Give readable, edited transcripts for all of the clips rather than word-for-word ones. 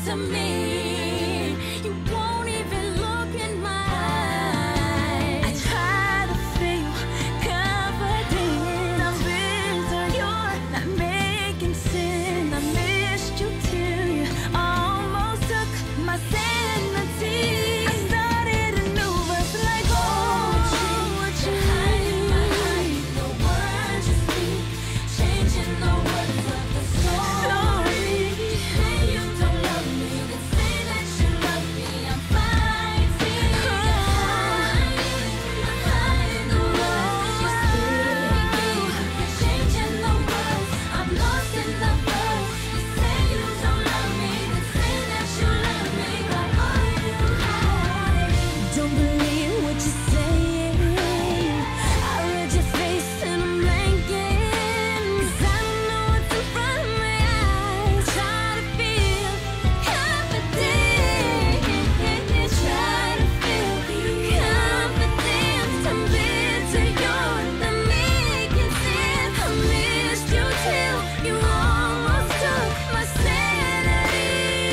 to me. You won't even look in my eyes. I try to feel confident. I'm bitter, you're not making sense. I missed you till you almost took my sanity. I started a new verse like, oh, what you hiding behind the words you speak, changing the words of the story. Say you don't love me, then say that you love me. I'm fighting, hiding the words you speak, changing the words. I'm lost in the verse. You say you don't love me, then say that you love me. Why are you hiding? Don't believe what you're saying. I read your face and I'm blanking, 'cause I don't know what's in front of my eyes. Try to feel confident. Try to feel confidence. I'm bitter, you're not making sense. I missed you till you almost took my sanity.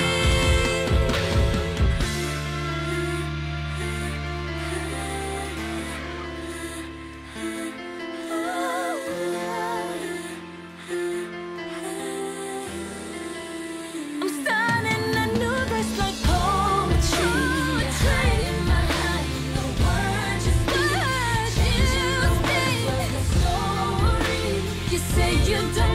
I'm starting a new verse like poetry. Hiding behind the words you speak, changing the words of the story. You say you don't